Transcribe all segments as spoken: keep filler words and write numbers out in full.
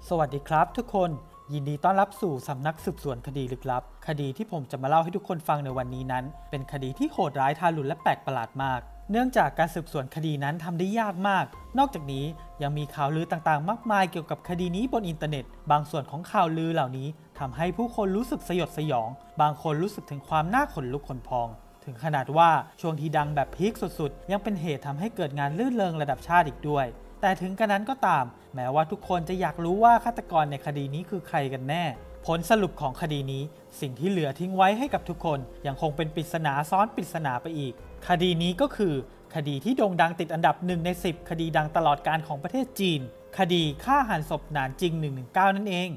สวัสดีครับทุกคนยินดีต้อนรับสู่สำนักสืบสวนคดีลึกลับคดีที่ผมจะมาเล่าให้ทุกคนฟังในวันนี้นั้นเป็นคดีที่โหดร้ายทารุณและแปลกประหลาดมากเนื่องจากการสืบสวนคดีนั้นทำได้ยากมากนอกจากนี้ยังมีข่าวลือต่างๆมากมายเกี่ยวกับคดีนี้บนอินเทอร์เน็ตบางส่วนของข่าวลือเหล่านี้ทำให้ผู้คนรู้สึกสยดสยองบางคนรู้สึกถึงความน่าขนลุกขนพองถึงขนาดว่าช่วงที่ดังแบบพีคสุดๆยังเป็นเหตุทำให้เกิดงานลื่นเริงระดับชาติอีกด้วยแต่ถึงกระนั้นก็ตามแม้ว่าทุกคนจะอยากรู้ว่าฆาตกรในคดีนี้คือใครกันแน่ผลสรุปของคดีนี้สิ่งที่เหลือทิ้งไว้ให้กับทุกคนยังคงเป็นปริศนาซ้อนปริศนาไปอีกคดีนี้ก็คือคดีที่โด่งดังติดอันดับหนึ่งในสิบคดีดังตลอดกาลของประเทศจีนคดีฆ่าหันศพหนานจิงหนึ่งหนึ่งเก้านั่นเอง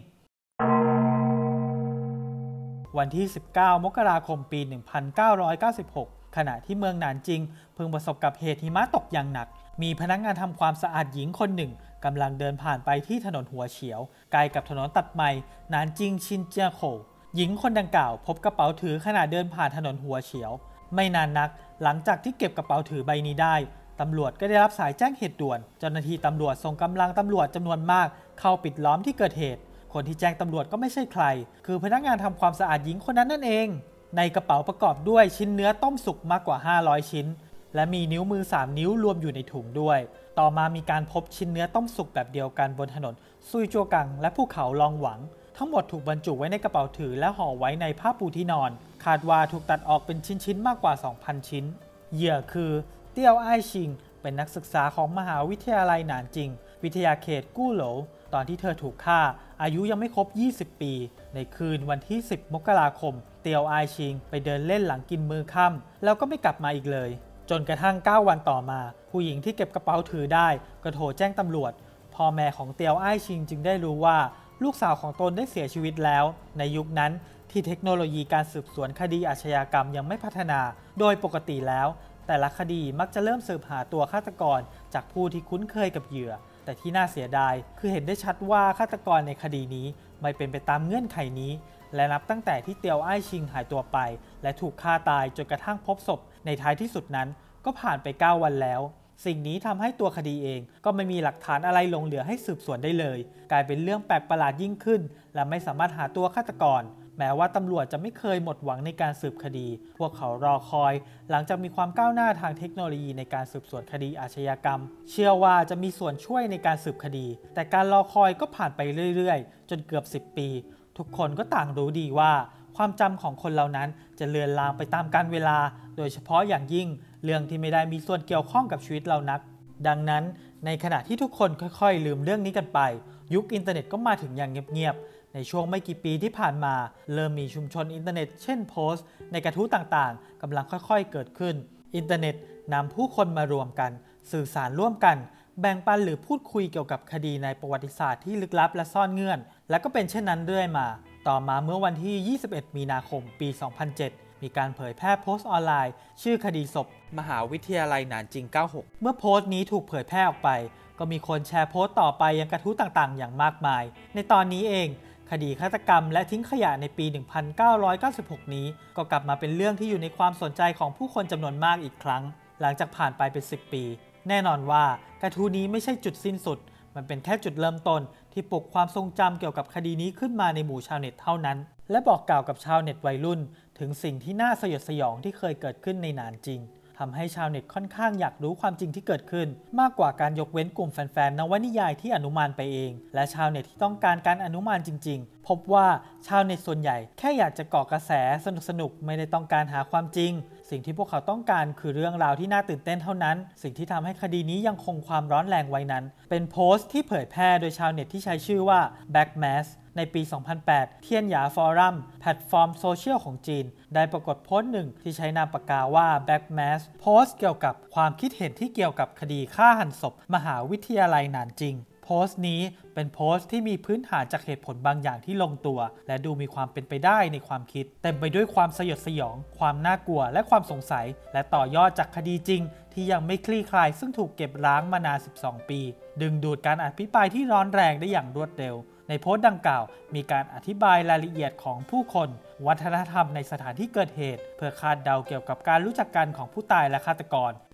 วันที่สิบเก้ามกราคมปีหนึ่งพันเก้าร้อยเก้าสิบหกขณะที่เมืองหนานจิงเพิ่งประสบกับเหตุหิมะตกอย่างหนักมีพนักงานทำความสะอาดหญิงคนหนึ่งกำลังเดินผ่านไปที่ถนนหัวเฉียวใกล้กับถนนตัดใหม่หนานจิงชินเจียโขหญิงคนดังกล่าวพบกระเป๋าถือขณะเดินผ่านถนนหัวเฉียวไม่นานนักหลังจากที่เก็บกระเป๋าถือใบนี้ได้ตำรวจก็ได้รับสายแจ้งเหตุด่วนเจ้าหน้าที่ตำรวจส่งกำลังตำรวจจำนวนมากเข้าปิดล้อมที่เกิดเหตุคนที่แจ้งตำรวจก็ไม่ใช่ใครคือพนักงานทำความสะอาดหญิงคนนั้นนั่นเองในกระเป๋าประกอบด้วยชิ้นเนื้อต้มสุกมากกว่าห้าร้อยชิ้นและมีนิ้วมือสามนิ้วรวมอยู่ในถุงด้วยต่อมามีการพบชิ้นเนื้อต้มสุกแบบเดียวกันบนถนนซุยจัวกังและภูเขาลองหวังทั้งหมดถูกบรรจุไว้ในกระเป๋าถือและห่อไว้ในผ้าปูที่นอนคาดว่าถูกตัดออกเป็นชิ้นๆมากกว่า สองพัน ชิ้นเหยื่อคือเตี้ยวไอชิงเป็นนักศึกษาของมหาวิทยาลัยหนานจิงวิทยาเขตกู้โหลตอนที่เธอถูกฆ่าอายุยังไม่ครบยี่สิบปีในคืนวันที่สิบมกราคมเตียวไอชิงไปเดินเล่นหลังกินมื้อค่ำแล้วก็ไม่กลับมาอีกเลยจนกระทั่งเก้าวันต่อมาผู้หญิงที่เก็บกระเป๋าถือได้ก็โทรแจ้งตำรวจพ่อแม่ของเตียวไอชิงจึงได้รู้ว่าลูกสาวของตนได้เสียชีวิตแล้วในยุคนั้นที่เทคโนโลยีการสืบสวนคดีอาชญากรรมยังไม่พัฒนาโดยปกติแล้วแต่ละคดีมักจะเริ่มสืบหาตัวฆาตกรจากผู้ที่คุ้นเคยกับเหยื่อแต่ที่น่าเสียดายคือเห็นได้ชัดว่าฆาตกรในคดีนี้ไม่เป็นไปตามเงื่อนไขนี้และนับตั้งแต่ที่เตียวไอชิงหายตัวไปและถูกฆ่าตายจนกระทั่งพบศพในท้ายที่สุดนั้นก็ผ่านไปเก้าวันแล้วสิ่งนี้ทำให้ตัวคดีเองก็ไม่มีหลักฐานอะไรหลงเหลือให้สืบสวนได้เลยกลายเป็นเรื่องแปลกประหลาดยิ่งขึ้นและไม่สามารถหาตัวฆาตกรแม้ว่าตำรวจจะไม่เคยหมดหวังในการสืบคดีพวกเขารอคอยหลังจากมีความก้าวหน้าทางเทคโนโลยีในการสืบสวนคดีอาชญากรรมเชื่อว่าจะมีส่วนช่วยในการสืบคดีแต่การรอคอยก็ผ่านไปเรื่อยๆจนเกือบสิบปีทุกคนก็ต่างรู้ดีว่าความจำของคนเหล่านั้นจะเลือนลางไปตามกาลเวลาโดยเฉพาะอย่างยิ่งเรื่องที่ไม่ได้มีส่วนเกี่ยวข้องกับชีวิตเรานักดังนั้นในขณะที่ทุกคนค่อยๆลืมเรื่องนี้กันไปยุคอินเทอร์เน็ตก็มาถึงอย่างเงียบๆในช่วงไม่กี่ปีที่ผ่านมาเริ่มมีชุมชนอินเทอร์เน็ตเช่นโพสต์ในกระทู้ต่างๆกำลังค่อยๆเกิดขึ้นอินเทอร์เน็ตนำผู้คนมารวมกันสื่อสารร่วมกันแบ่งปันหรือพูดคุยเกี่ยวกับคดีในประวัติศาสตร์ที่ลึกลับและซ่อนเงื่อนและก็เป็นเช่นนั้นเรื่อยมาต่อมาเมื่อวันที่ยี่สิบเอ็ดมีนาคมปีสองพันเจ็ดมีการเผยแพร่โพสต์ออนไลน์ชื่อคดีศพมหาวิทยาลัยหนานจิงเก้าสิบหกเมื่อโพสต์นี้ถูกเผยแพร่ออกไปก็มีคนแชร์โพสต์ต่อไปยังกระทู้ต่างๆอย่างมากมายในตอนนี้เองคดีฆาตกรรมและทิ้งขยะในปีหนึ่งพันเก้าร้อยเก้าสิบหกนี้ก็กลับมาเป็นเรื่องที่อยู่ในความสนใจของผู้คนจำนวนมากอีกครั้งหลังจากผ่านไปเป็นสิบปีแน่นอนว่ากระทู้นี้ไม่ใช่จุดสิ้นสุดมันเป็นแค่จุดเริ่มต้นที่ปลุกความทรงจำเกี่ยวกับคดีนี้ขึ้นมาในหมู่ชาวเน็ตเท่านั้นและบอกกล่าวกับชาวเน็ตวัยรุ่นถึงสิ่งที่น่าสยดสยองที่เคยเกิดขึ้นในหนานจิงทำให้ชาวเน็ตค่อนข้างอยากรู้ความจริงที่เกิดขึ้นมากกว่าการยกเว้นกลุ่มแฟนๆนวนิยายที่อนุมานไปเองและชาวเน็ตที่ต้องการการอนุมานจริงๆพบว่าชาวเน็ตส่วนใหญ่แค่อยากจะเกาะกระแสสนุกๆไม่ได้ต้องการหาความจริงสิ่งที่พวกเขาต้องการคือเรื่องราวที่น่าตื่นเต้นเท่านั้นสิ่งที่ทำให้คดีนี้ยังคงความร้อนแรงไว้นั้นเป็นโพสต์ที่เผยแพร่โดยชาวเน็ตที่ใช้ชื่อว่า Black Mass ในปี สองพันแปด เทียนหยาฟอรัมแพลตฟอร์มโซเชียลของจีนได้ปรากฏโพสต์หนึ่งที่ใช้นามปากกาว่า Black Mass โพสต์เกี่ยวกับความคิดเห็นที่เกี่ยวกับคดีฆ่าหันศพมหาวิทยาลัยหนานจิงโพสต์นี้เป็นโพสต์ที่มีพื้นฐานจากเหตุผลบางอย่างที่ลงตัวและดูมีความเป็นไปได้ในความคิดเต็มไปด้วยความสยดสยองความน่ากลัวและความสงสัยและต่อยอดจากคดีจริงที่ยังไม่คลี่คลายซึ่งถูกเก็บร้างมานานสิบสองปีดึงดูดการอภิปรายที่ร้อนแรงได้อย่างรวดเร็วในโพสต์ดังกล่าวมีการอธิบายรายละเอียดของผู้คนวัฒนธรรมในสถานที่เกิดเหตุเพื่อคาดเดาเกี่ยวกับการรู้จักกันของผู้ตายและฆาตกร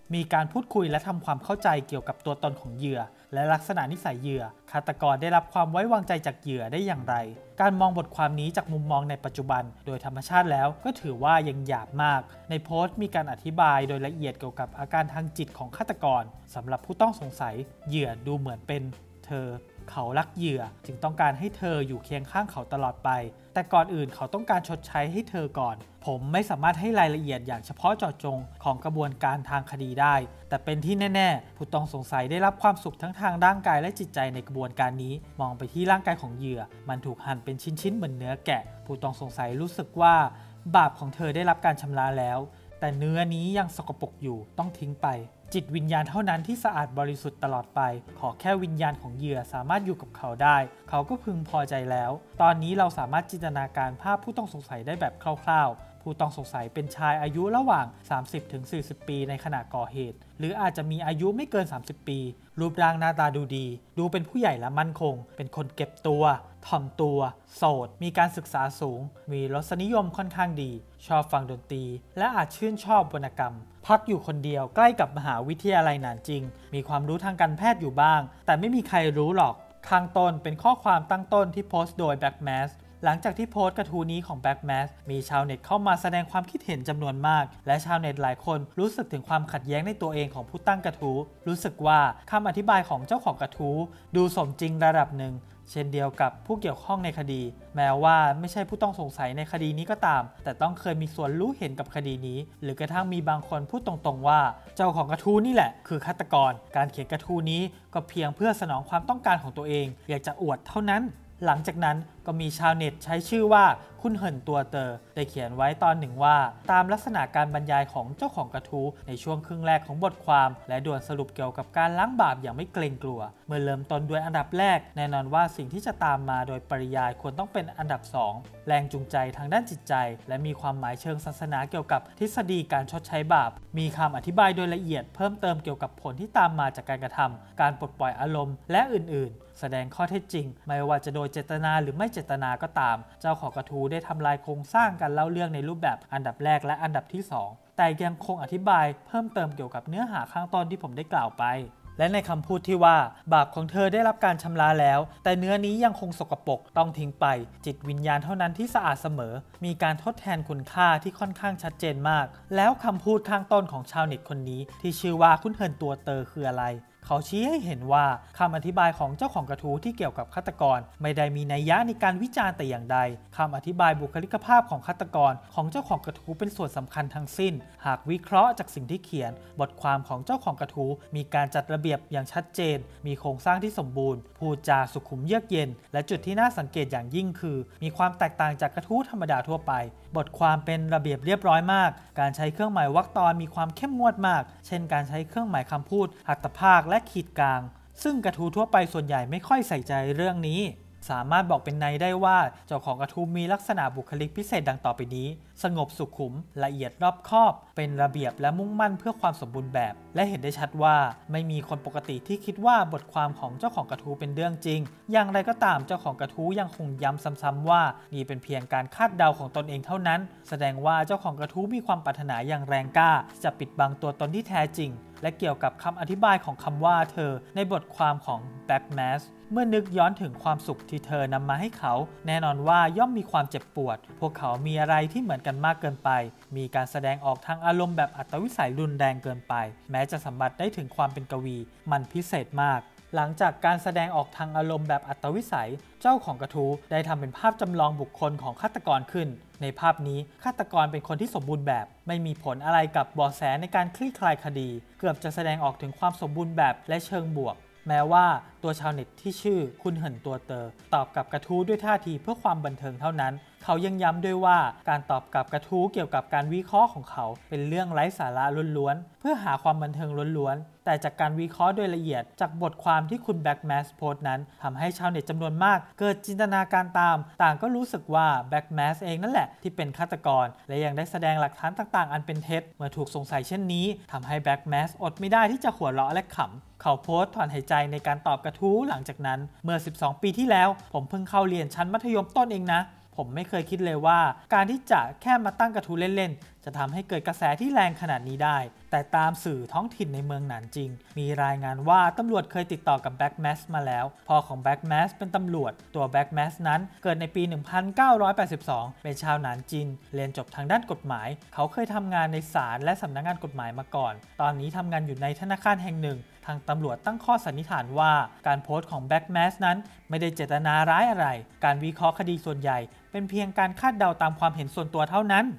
มีการพูดคุยและทำความเข้าใจเกี่ยวกับตัวตนของเหยื่อและลักษณะนิสัยเหยื่อฆาตกรได้รับความไว้วางใจจากเหยื่อได้อย่างไรการมองบทความนี้จากมุมมองในปัจจุบันโดยธรรมชาติแล้วก็ถือว่ายังหยาบมากในโพสต์มีการอธิบายโดยละเอียดเกี่ยวกับอาการทางจิตของฆาตกรสำหรับผู้ต้องสงสัยเหยื่อดูเหมือนเป็นเธอเขารักเหยื่อจึงต้องการให้เธออยู่เคียงข้างเขาตลอดไปแต่ก่อนอื่นเขาต้องการชดใช้ให้เธอก่อนผมไม่สามารถให้รายละเอียดอย่างเฉพาะเจาะจงของกระบวนการทางคดีได้แต่เป็นที่แน่ๆผู้ต้องสงสัยได้รับความสุขทั้งทางร่างกายและจิตใจในกระบวนการนี้มองไปที่ร่างกายของเหยื่อมันถูกหั่นเป็นชิ้นๆเหมือนเนื้อแกะผู้ต้องสงสัยรู้สึกว่าบาปของเธอได้รับการชำระแล้วแต่เนื้อนี้ยังสกปรกอยู่ต้องทิ้งไปจิตวิญญาณเท่านั้นที่สะอาดบริสุทธิ์ตลอดไปขอแค่วิญญาณของเหยื่อสามารถอยู่กับเขาได้เขาก็พึงพอใจแล้วตอนนี้เราสามารถจินตนาการภาพผู้ต้องสงสัยได้แบบคร่าวๆผู้ต้องสงสัยเป็นชายอายุระหว่าง สามสิบถึงสี่สิบ ปีในขณะก่อเหตุหรืออาจจะมีอายุไม่เกิน สามสิบ ปีรูปร่างหน้าตาดูดีดูเป็นผู้ใหญ่และมั่นคงเป็นคนเก็บตัวถ่อมตัวโสดมีการศึกษาสูงมีรสนิยมค่อนข้างดีชอบฟังดนตรีและอาจชื่นชอบวรรณกรรมพักอยู่คนเดียวใกล้กับมหาวิทยาลัยหนานจิงมีความรู้ทางการแพทย์อยู่บ้างแต่ไม่มีใครรู้หรอกข้างต้นเป็นข้อความตั้งต้นที่โพสต์โดย Black Mask หลังจากที่โพสต์กระทู้นี้ของ Black Mask มีชาวเน็ตเข้ามาแสดงความคิดเห็นจำนวนมากและชาวเน็ตหลายคนรู้สึกถึงความขัดแย้งในตัวเองของผู้ตั้งกระทู้รู้สึกว่าคำอธิบายของเจ้าของกระทู้ดูสมจริงระดับหนึ่งเช่นเดียวกับผู้เกี่ยวข้องในคดีแม้ว่าไม่ใช่ผู้ต้องสงสัยในคดีนี้ก็ตามแต่ต้องเคยมีส่วนรู้เห็นกับคดีนี้หรือกระทั่งมีบางคนพูดตรงๆว่าเจ้าของกระทู้นี่แหละคือฆาตกรการเขียนกระทู้นี้ก็เพียงเพื่อสนองความต้องการของตัวเองอยากจะอวดเท่านั้นหลังจากนั้นก็มีชาวเน็ตใช้ชื่อว่าคุณเหินตัวเตอได้เขียนไว้ตอนหนึ่งว่าตามลักษณะการบรรยายของเจ้าของกระทู้ในช่วงครึ่งแรกของบทความและด่วนสรุปเกี่ยวกับการล้างบาปอย่างไม่เกรงกลัวเมื่อเริ่มต้นด้วยอันดับแรกแน่นอนว่าสิ่งที่จะตามมาโดยปริยายควรต้องเป็นอันดับสองแรงจูงใจทางด้านจิตใจและมีความหมายเชิงศาสนาเกี่ยวกับทฤษฎีการชดใช้บาปมีคำอธิบายโดยละเอียดเพิ่มเติมเกี่ยวกับผลที่ตามมาจากการกระทำการปลดปล่อยอารมณ์และอื่นๆแสดงข้อเท็จจริงไม่ว่าจะโดยเจตนาหรือไม่เจตนาก็ตามเจ้าของกระทู้ได้ทำลายโครงสร้างการเล่าเรื่องในรูปแบบอันดับแรกและอันดับที่สองแต่ยังคงอธิบายเพิ่มเติมเกี่ยวกับเนื้อหาข้างต้นที่ผมได้กล่าวไปและในคำพูดที่ว่าบาปของเธอได้รับการชำระแล้วแต่เนื้อนี้ยังคงสกปรกต้องทิ้งไปจิตวิญญาณเท่านั้นที่สะอาดเสมอมีการทดแทนคุณค่าที่ค่อนข้างชัดเจนมากแล้วคำพูดข้างต้นของชาวเน็ตคนนี้ที่ชื่อว่าคุณเฮินตัวเตอคืออะไรเขาชี้ให้เห็นว่าคำอธิบายของเจ้าของกระทู้ที่เกี่ยวกับฆาตกรไม่ได้มีนัยยะในการวิจารณ์แต่อย่างใดคำอธิบายบุคลิกภาพของฆาตกรของเจ้าของกระทู้เป็นส่วนสำคัญทั้งสิ้นหากวิเคราะห์จากสิ่งที่เขียนบทความของเจ้าของกระทู้มีการจัดระเบียบอย่างชัดเจนมีโครงสร้างที่สมบูรณ์พูดจาสุขุมเยือกเย็นและจุดที่น่าสังเกตอย่างยิ่งคือมีความแตกต่างจากกระทู้ธรรมดาทั่วไปบทความเป็นระเบียบเรียบร้อยมากการใช้เครื่องหมายวรรคตอนมีความเข้มงวดมากเช่นการใช้เครื่องหมายคำพูดหัตถภาคและขีดกลางซึ่งกระทู้ทั่วไปส่วนใหญ่ไม่ค่อยใส่ใจเรื่องนี้สามารถบอกเป็นนัยได้ว่าเจ้าของกระทู้มีลักษณะบุคลิกพิเศษดังต่อไปนี้สงบสุขุมละเอียดรอบคอบเป็นระเบียบและมุ่งมั่นเพื่อความสมบูรณ์แบบและเห็นได้ชัดว่าไม่มีคนปกติที่คิดว่าบทความของเจ้าของกระทู้เป็นเรื่องจริงอย่างไรก็ตามเจ้าของกระทู้ยังคงย้ำซ้ำๆว่านี่เป็นเพียงการคาดเดาของตนเองเท่านั้นแสดงว่าเจ้าของกระทู้มีความปรารถนาอย่างแรงกล้าจะปิดบังตัวตนที่แท้จริงและเกี่ยวกับคำอธิบายของคำว่าเธอในบทความของ Black Mask เมื่อนึกย้อนถึงความสุขที่เธอนำมาให้เขาแน่นอนว่าย่อมมีความเจ็บปวดพวกเขามีอะไรที่เหมือนกันมากเกินไปมีการแสดงออกทางอารมณ์แบบอัตวิสัยรุนแรงเกินไปแม้จะสัมผัสได้ถึงความเป็นกวีมันพิเศษมากหลังจากการแสดงออกทางอารมณ์แบบอัตวิสัยเจ้าของกระทู้ได้ทำเป็นภาพจำลองบุคคลของฆาตกรขึ้นในภาพนี้ฆาตกรเป็นคนที่สมบูรณ์แบบไม่มีผลอะไรกับเบาะแสในการคลี่คลายคดีเกือบจะแสดงออกถึงความสมบูรณ์แบบและเชิงบวกแม้ว่าตัวชาวเน็ตที่ชื่อคุณเหินตัวเตอตอบกับกระทู้ด้วยท่าทีเพื่อความบันเทิงเท่านั้นเขายังย้ำด้วยว่าการตอบกับกระทู้เกี่ยวกับการวิเคราะห์ของเขาเป็นเรื่องไร้สาระล้วนๆเพื่อหาความบันเทิงล้วนๆแต่จากการวิเคราะห์โดยละเอียดจากบทความที่คุณ Black Mask โพสต์นั้นทำให้ชาวเน็ตจำนวนมากเกิดจินตนาการตามต่างก็รู้สึกว่า Black Mask เองนั่นแหละที่เป็นฆาตกรและยังได้แสดงหลักฐานต่างๆอันเป็นเท็จเมื่อถูกสงสัยเช่นนี้ทำให้ Black Mask อดไม่ได้ที่จะหัวเราะและขำเขาโพสต์ถอนหายใจในการตอบกระทู้หลังจากนั้นเมื่อสิบสองปีที่แล้วผมเพิ่งเข้าเรียนชั้นมัธยมต้นเองนะผมไม่เคยคิดเลยว่าการที่จะแค่มาตั้งกระทู้เล่นๆจะทำให้เกิดกระแสที่แรงขนาดนี้ได้แต่ตามสื่อท้องถิ่นในเมืองหนานจิงมีรายงานว่าตำรวจเคยติดต่อกับแบ็กแมสมาแล้วพ่อของแบ็กแมสเป็นตำรวจตัวแบ็กแมสนั้นเกิดในปี หนึ่งพันเก้าร้อยแปดสิบสอง เป็นชาวหนานจินเรียนจบทางด้านกฎหมายเขาเคยทำงานในศาลและสำนักงานกฎหมายมาก่อนตอนนี้ทำงานอยู่ในธนาคารแห่งหนึ่งทางตำรวจตั้งข้อสันนิษฐานว่าการโพสต์ของแบ็กแมสนั้นไม่ได้เจตนาร้ายอะไรการวิเคราะห์คดีส่วนใหญ่เป็นเพียงการคาดเดาตามความเห็นส่วนตัวเท่านั้น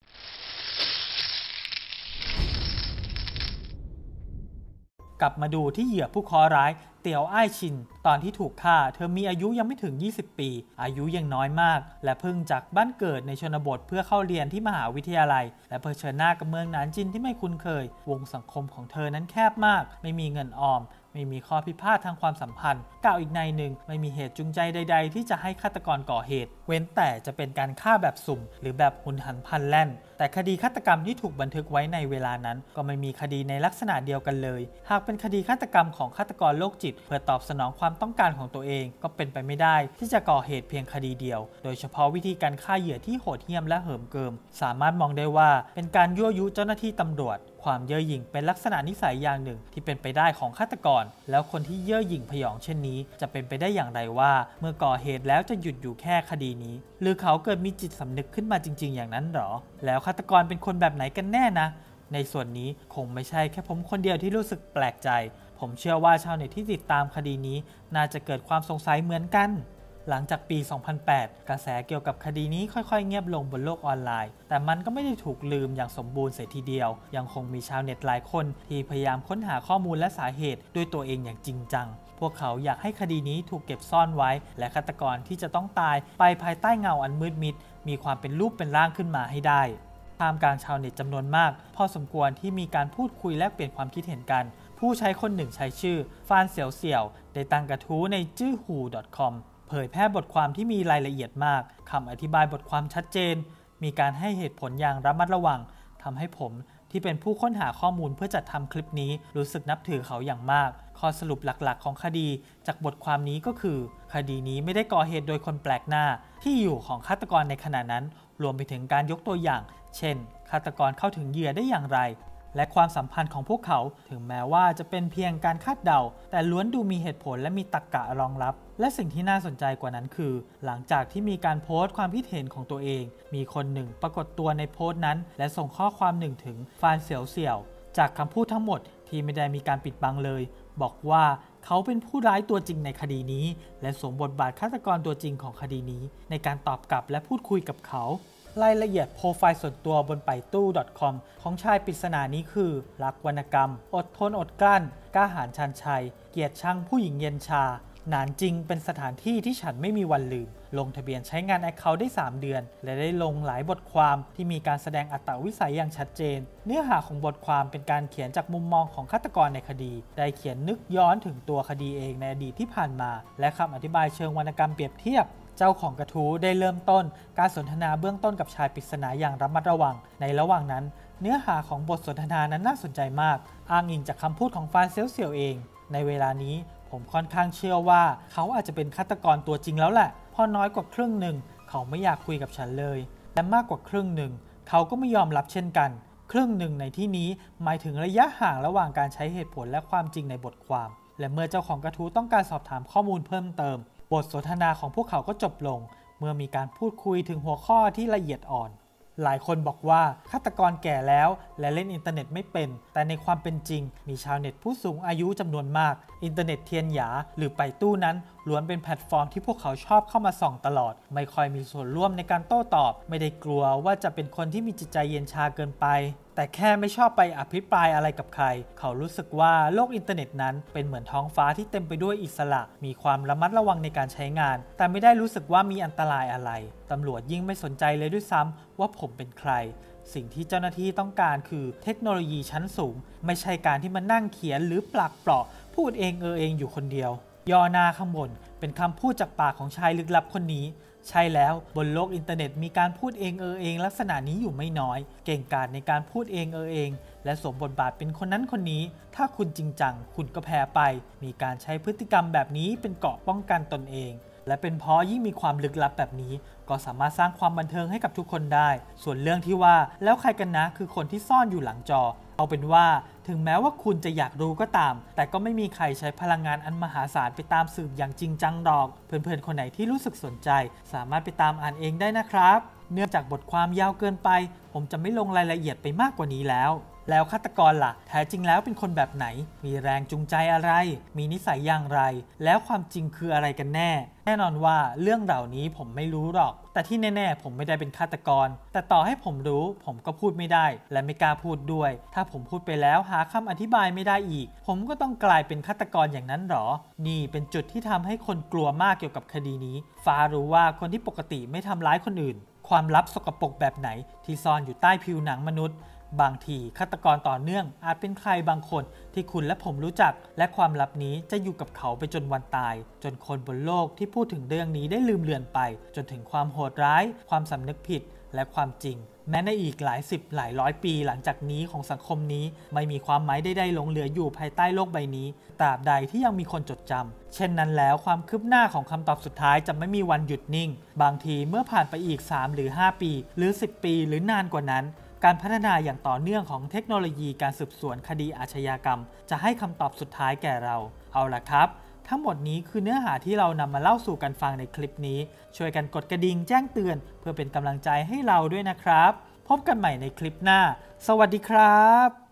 กลับมาดูที่เหยื่อผู้เคราะห์ร้ายเตียวอ้ายชินตอนที่ถูกฆ่าเธอมีอายุยังไม่ถึงยี่สิบปีอายุยังน้อยมากและเพิ่งจากบ้านเกิดในชนบทเพื่อเข้าเรียนที่มหาวิทยาลัยและเผชิญหน้ากับเมืองหนานจินที่ไม่คุ้นเคยวงสังคมของเธอนั้นแคบมากไม่มีเงินออมไม่มีข้อพิพาททางความสัมพันธ์กล่าวอีกในหนึ่งไม่มีเหตุจูงใจใดๆที่จะให้ฆาตกรก่อเหตุเว้นแต่จะเป็นการฆ่าแบบสุ่มหรือแบบหุนหันพลันแล่นแต่คดีฆาตกรรมที่ถูกบันทึกไว้ในเวลานั้นก็ไม่มีคดีในลักษณะเดียวกันเลยหากเป็นคดีฆาตกรรมของฆาตกรโรคจิตเพื่อตอบสนองความต้องการของตัวเองก็เป็นไปไม่ได้ที่จะก่อเหตุเพียงคดีเดียวโดยเฉพาะวิธีการฆ่าเหยื่อที่โหดเหี้ยมและเหิมเกริมสามารถมองได้ว่าเป็นการยั่วยุเจ้าหน้าที่ตำรวจความเย่อหยิ่งเป็นลักษณะนิสัยอย่างหนึ่งที่เป็นไปได้ของฆาตกรแล้วคนที่เย่อหยิ่งพยองเช่นนี้จะเป็นไปได้อย่างไรว่าเมื่อก่อเหตุแล้วจะหยุดอยู่แค่คดีนี้หรือเขาเกิดมีจิตสำนึกขึ้นมาจริงๆอย่างนั้นหรอแล้วฆาตกรเป็นคนแบบไหนกันแน่นะในส่วนนี้คงไม่ใช่แค่ผมคนเดียวที่รู้สึกแปลกใจผมเชื่อว่าชาวเน็ตที่ติดตามคดีนี้น่าจะเกิดความสงสัยเหมือนกันหลังจากปี สองพันแปด กระแสเกี่ยวกับคดีนี้ค่อยๆเงียบลงบนโลกออนไลน์แต่มันก็ไม่ได้ถูกลืมอย่างสมบูรณ์เสียทีเดียวยังคงมีชาวเน็ตหลายคนที่พยายามค้นหาข้อมูลและสาเหตุด้วยตัวเองอย่างจริงจังพวกเขาอยากให้คดีนี้ถูกเก็บซ่อนไว้และฆาตกรที่จะต้องตายไปภายใต้เงาอันมืดมิดมีความเป็นรูปเป็นร่างขึ้นมาให้ได้ท่ามกลางชาวเน็ตจำนวนมากพอสมควรที่มีการพูดคุยแลกเปลี่ยนความคิดเห็นกันผู้ใช้คนหนึ่งใช้ชื่อฟานเสี่ยวเสี่ยวได้ตั้งกระทู้ในจื้อหู ดอท คอม เผยแพร่บทความที่มีรายละเอียดมากคำอธิบายบทความชัดเจนมีการให้เหตุผลอย่างระมัดระวังทำให้ผมที่เป็นผู้ค้นหาข้อมูลเพื่อจัดทำคลิปนี้รู้สึกนับถือเขาอย่างมากข้อสรุปหลักๆของคดีจากบทความนี้ก็คือคดีนี้ไม่ได้ก่อเหตุโดยคนแปลกหน้าที่อยู่ของฆาตกรในขณะนั้นรวมไปถึงการยกตัวอย่างเช่นฆาตกรเข้าถึงเหยื่อได้อย่างไรและความสัมพันธ์ของพวกเขาถึงแม้ว่าจะเป็นเพียงการคาดเดาแต่ล้วนดูมีเหตุผลและมีตรรกะรองรับและสิ่งที่น่าสนใจกว่านั้นคือหลังจากที่มีการโพสต์ความคิดเห็นของตัวเองมีคนหนึ่งปรากฏตัวในโพสต์นั้นและส่งข้อความหนึ่งถึงฟานเสี่ยวเสี่ยวจากคำพูดทั้งหมดที่ไม่ได้มีการปิดบังเลยบอกว่าเขาเป็นผู้ร้ายตัวจริงในคดีนี้และสวมบทบาทฆาตกรตัวจริงของคดีนี้ในการตอบกลับและพูดคุยกับเขารายละเอียดโปรไฟล์ส่วนตัวบนไปตู้ ดอท คอม ของชายปริศนานี้คือรักวรรณกรรมอดทนอดกลั้นกล้าหาญชันชัยเกียรติชังผู้หญิงเย็นชาหนานจิงเป็นสถานที่ที่ฉันไม่มีวันลืมลงทะเบียนใช้งานแอคเคาท์ได้สามเดือนและได้ลงหลายบทความที่มีการแสดงอัตวิสัยอย่างชัดเจนเนื้อหาของบทความเป็นการเขียนจากมุมมองของฆาตกรในคดีได้เขียนนึกย้อนถึงตัวคดีเองในอดีตที่ผ่านมาและคำอธิบายเชิงวรรณกรรมเปรียบเทียบเจ้าของกระทู้ได้เริ่มต้นการสนทนาเบื้องต้นกับชายปริศนาอย่างระมัดระวังในระหว่างนั้นเนื้อหาของบทสนทนานั้นน่าสนใจมากอ้างอิงจากคำพูดของฟานเซี่ยวเสี่ยวเองในเวลานี้ผมค่อนข้างเชื่อว่าเขาอาจจะเป็นฆาตกรตัวจริงแล้วแหละพอน้อยกว่าครึ่งหนึ่งเขาไม่อยากคุยกับฉันเลยและมากกว่าครึ่งหนึ่งเขาก็ไม่ยอมรับเช่นกันครึ่งหนึ่งในที่นี้หมายถึงระยะห่างระหว่างการใช้เหตุผลและความจริงในบทความและเมื่อเจ้าของกระทู้ต้องการสอบถามข้อมูลเพิ่มเติมบทสนทนาของพวกเขาก็จบลงเมื่อมีการพูดคุยถึงหัวข้อที่ละเอียดอ่อนหลายคนบอกว่าฆาตกรแก่แล้วและเล่นอินเทอร์เน็ตไม่เป็นแต่ในความเป็นจริงมีชาวเน็ตผู้สูงอายุจำนวนมากอินเทอร์เน็ตเทียนหยาหรือไปตู้นั้นล้วนเป็นแพลตฟอร์มที่พวกเขาชอบเข้ามาส่องตลอดไม่ค่อยมีส่วนร่วมในการโต้ตอบไม่ได้กลัวว่าจะเป็นคนที่มีจิตใจเย็นชาเกินไปแต่แค่ไม่ชอบไปอภิปรายอะไรกับใครเขารู้สึกว่าโลกอินเทอร์เน็ตนั้นเป็นเหมือนท้องฟ้าที่เต็มไปด้วยอิสระมีความระมัดระวังในการใช้งานแต่ไม่ได้รู้สึกว่ามีอันตรายอะไรตำรวจยิ่งไม่สนใจเลยด้วยซ้ำว่าผมเป็นใครสิ่งที่เจ้าหน้าที่ต้องการคือเทคโนโลยีชั้นสูงไม่ใช่การที่มานั่งเขียนหรือปลักเปราะพูดเองเออเองอยู่คนเดียวย่อหน้าข้างบนเป็นคำพูดจากปากของชายลึกลับคนนี้ใช่แล้วบนโลกอินเทอร์เน็ตมีการพูดเองเออเองลักษณะนี้อยู่ไม่น้อยเก่งกาจในการพูดเองเออเองและสวมบทบาทเป็นคนนั้นคนนี้ถ้าคุณจริงจังคุณก็แพ้ไปมีการใช้พฤติกรรมแบบนี้เป็นเกราะป้องกันตนเองและเป็นเพราะยิ่งมีความลึกลับแบบนี้ก็สามารถสร้างความบันเทิงให้กับทุกคนได้ส่วนเรื่องที่ว่าแล้วใครกันนะคือคนที่ซ่อนอยู่หลังจอเอาเป็นว่าถึงแม้ว่าคุณจะอยากรู้ก็ตามแต่ก็ไม่มีใครใช้พลังงานอันมหาศาลไปตามสืบอย่างจริงจังหรอกเพื่อนๆคนไหนที่รู้สึกสนใจสามารถไปตามอ่านเองได้นะครับเนื่องจากบทความยาวเกินไปผมจะไม่ลงรายละเอียดไปมากกว่านี้แล้วแล้วฆาตกรล่ะแท้จริงแล้วเป็นคนแบบไหนมีแรงจูงใจอะไรมีนิสัยอย่างไรแล้วความจริงคืออะไรกันแน่แน่นอนว่าเรื่องเหล่านี้ผมไม่รู้หรอกแต่ที่แน่ๆผมไม่ได้เป็นฆาตกรแต่ต่อให้ผมรู้ผมก็พูดไม่ได้และไม่กล้าพูดด้วยถ้าผมพูดไปแล้วหาคำอธิบายไม่ได้อีกผมก็ต้องกลายเป็นฆาตกรอย่างนั้นหรอนี่เป็นจุดที่ทำให้คนกลัวมากเกี่ยวกับคดีนี้ฟ้ารู้ว่าคนที่ปกติไม่ทำร้ายคนอื่นความลับสกปรกแบบไหนที่ซ่อนอยู่ใต้ผิวหนังมนุษย์บางทีฆาตกรต่อเนื่องอาจเป็นใครบางคนที่คุณและผมรู้จักและความลับนี้จะอยู่กับเขาไปจนวันตายจนคนบนโลกที่พูดถึงเรื่องนี้ได้ลืมเลือนไปจนถึงความโหดร้ายความสำนึกผิดและความจริงแม้ในอีกหลายสิบหลายร้อยปีหลังจากนี้ของสังคมนี้ไม่มีความหมายใดๆหลงเหลืออยู่ภายใต้โลกใบนี้ตราบใดที่ยังมีคนจดจำเช่นนั้นแล้วความคืบหน้าของคำตอบสุดท้ายจะไม่มีวันหยุดนิ่งบางทีเมื่อผ่านไปอีกสามหรือห้าปีหรือสิบปีหรือนานกว่านั้นการพัฒนาอย่างต่อเนื่องของเทคโนโลยีการสืบสวนคดีอาชญากรรมจะให้คำตอบสุดท้ายแก่เราเอาล่ะครับทั้งหมดนี้คือเนื้อหาที่เรานำมาเล่าสู่กันฟังในคลิปนี้ช่วยกันกดกระดิ่งแจ้งเตือนเพื่อเป็นกำลังใจให้เราด้วยนะครับพบกันใหม่ในคลิปหน้าสวัสดีครับ